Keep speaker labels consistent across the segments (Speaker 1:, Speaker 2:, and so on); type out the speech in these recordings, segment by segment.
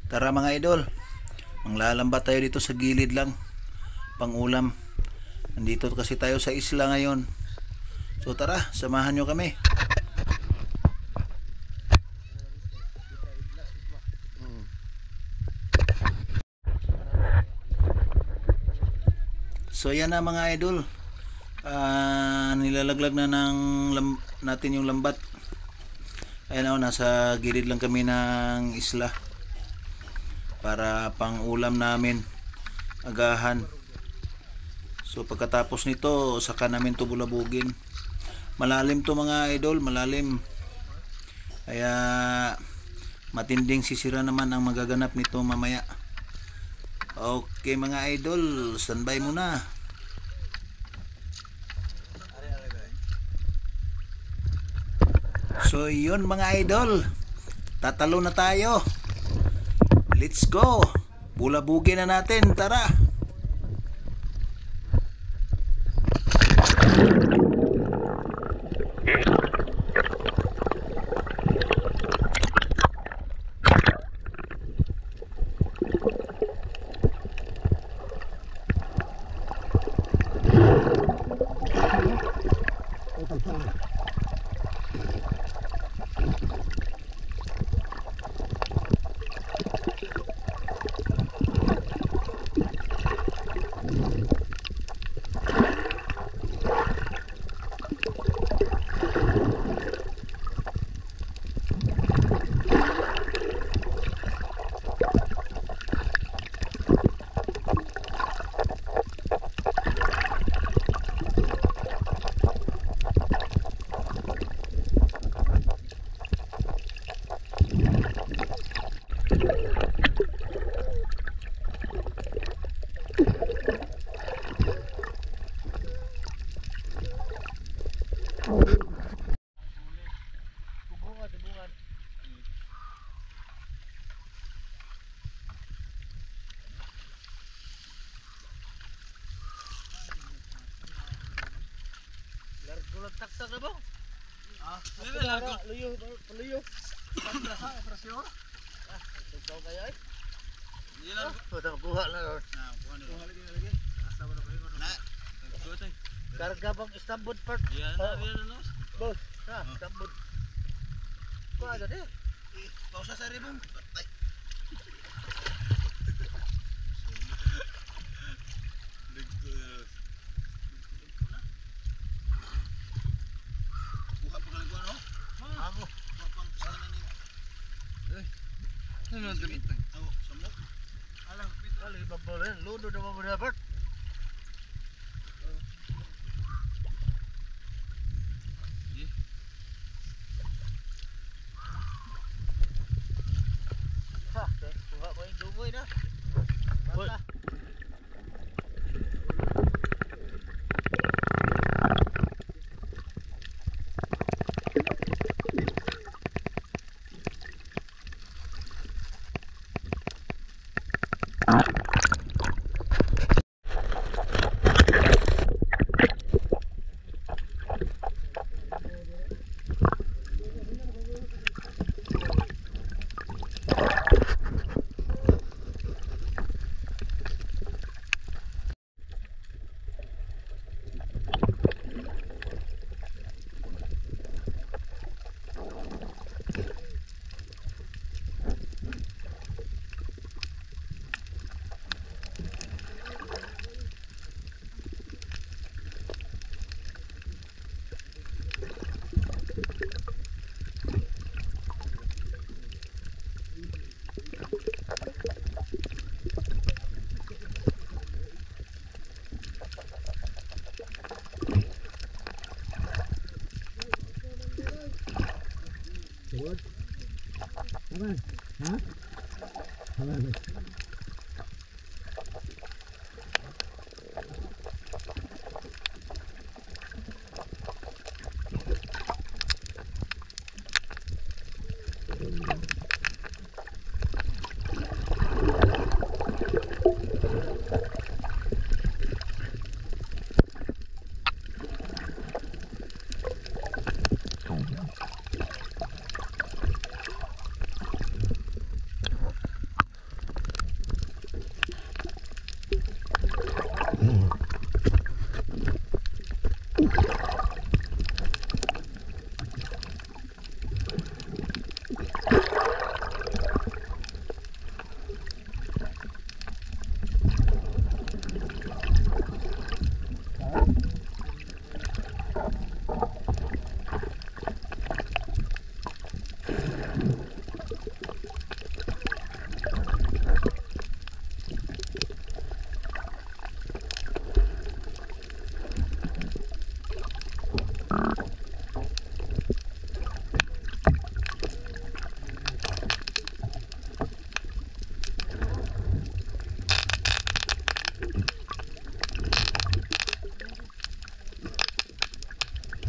Speaker 1: Tara mga idol, manglalamba tayo dito sa gilid lang, pang ulam. Nandito kasi tayo sa isla ngayon. So tara, samahan nyo kami. So yan na mga idol, nilalaglag na natin yung lambat. Ayan o, nasa gilid lang kami ng isla para pang ulam namin, agahan. So pagkatapos nito, saka namin to bulabugin. Malalim to mga idol, malalim. Kaya matinding sisira naman ang magaganap nito mamaya. Okay mga idol, standby muna. So yun mga idol, tatalo na tayo. Let's go, bulabugin na natin, tara.
Speaker 2: Tak na ba? Luyo. Pagkasa, presyo. Tugtaw kayo ay? Hindi lang. Buha na ron. Buha lagi. Asa mo na kayo? Karga bang Istanbul part? Yan na. Boss, Istanbul. Kuha agad eh. Pausa sa rimong. Patay. Ano dito? Samok. Alang pito. Alang babalan. Ludo na mo dapat. Ha, kuha mo yung dumoy na. Basta.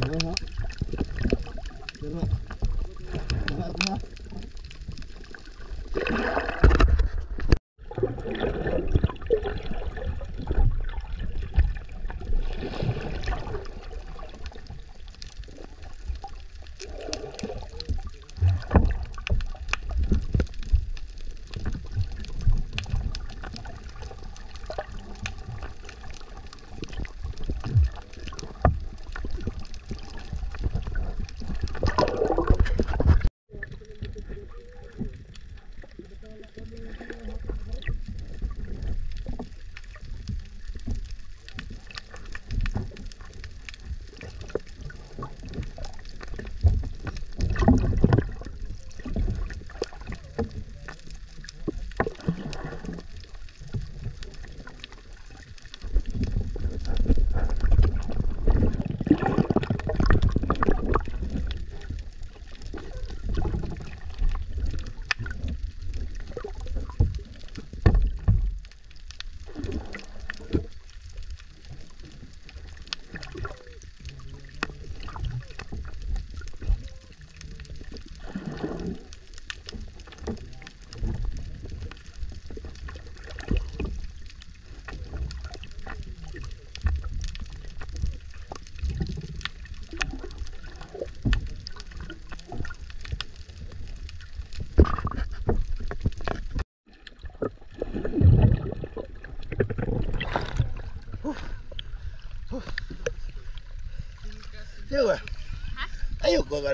Speaker 2: Ayo, ayo gua kan.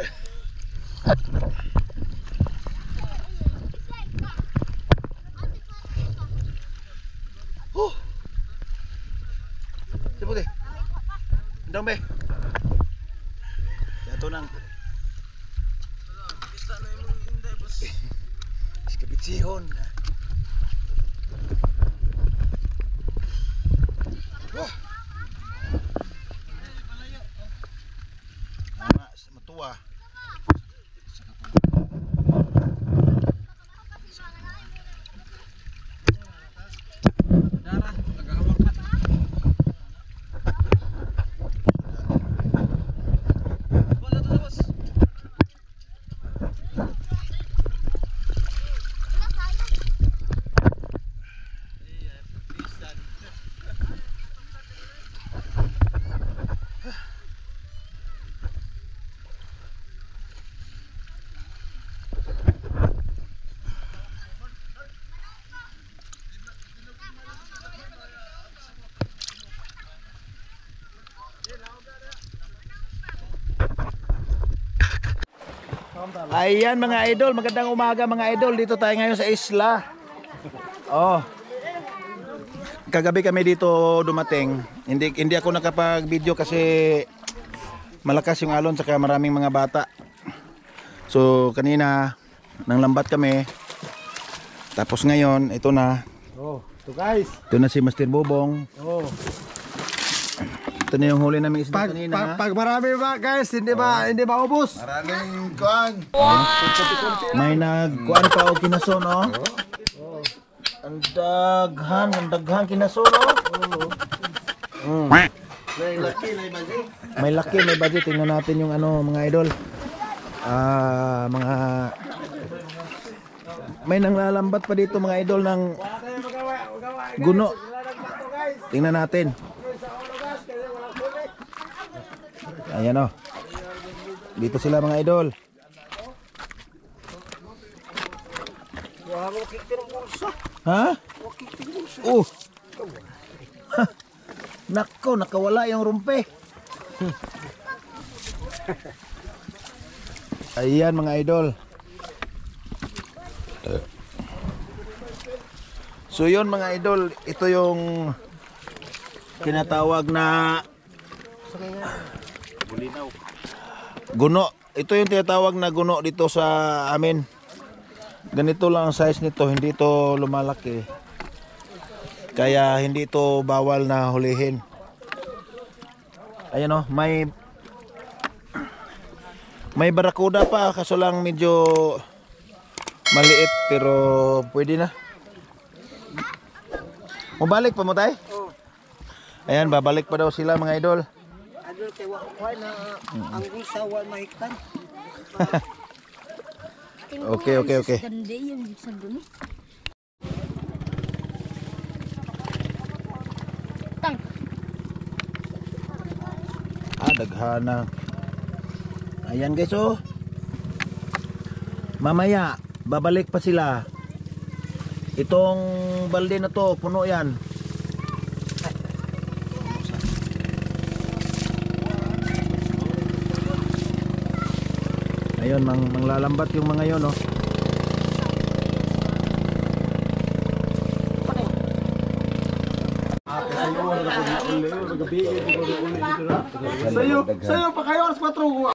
Speaker 2: Cepat deh. Ndong be. Jatuh nang. Bisa na imong inday bos. Skabitsihon. Wah. Matua. Darah agak hormat. Bos. Iya, bisa.
Speaker 1: Ayan mga idol, magandang umaga mga idol. Dito tayo ngayon sa isla. Oh. Kagabi kami dito dumating. Hindi ako nakapag-video kasi malakas yung alon saka maraming mga bata. So kanina nang lambat kami. Tapos ngayon ito na.
Speaker 2: Oh, ito guys.
Speaker 1: Ito na si Master Bobong.
Speaker 2: Oh.
Speaker 1: Ito na yung huli namin isda kanina.
Speaker 2: Pag marami ba guys, hindi maubos. Maraming kuan.
Speaker 1: May nagkuan pa o kinason, no? Ang daghan kinason, no?
Speaker 2: May laki, may baji.
Speaker 1: May laki, may budget. Tingnan natin yung ano, mga idol. May nanglalambat pa dito mga idol ng guno. Tingnan natin. Ayan o. Dito sila mga idol. Ha? Nako, nakawala yung rumpe. Ayan mga idol. So yun mga idol, ito yung kinatawag na guno. Ito yung tinatawag na guno dito sa amin. Ganito lang ang size nito, hindi ito lumalaki. Kaya hindi ito bawal na hulihin. Ayan o, may barakuda pa, kaso lang medyo maliit pero pwede na. Mabalik pa mo tayo? Ayan, babalik pa daw sila mga idol.
Speaker 2: Idol kay wa na ang gusa wa mahiktan.
Speaker 1: Okay.
Speaker 3: Ganda yung sa dumi. Tang.
Speaker 1: Daghana. Ayan guys, oh. Mamaya, babalik pa sila. Itong balde na to, puno yan. Ayun, manglalambat yung mga yon, oh.
Speaker 2: Sayo pa kayo alas 4.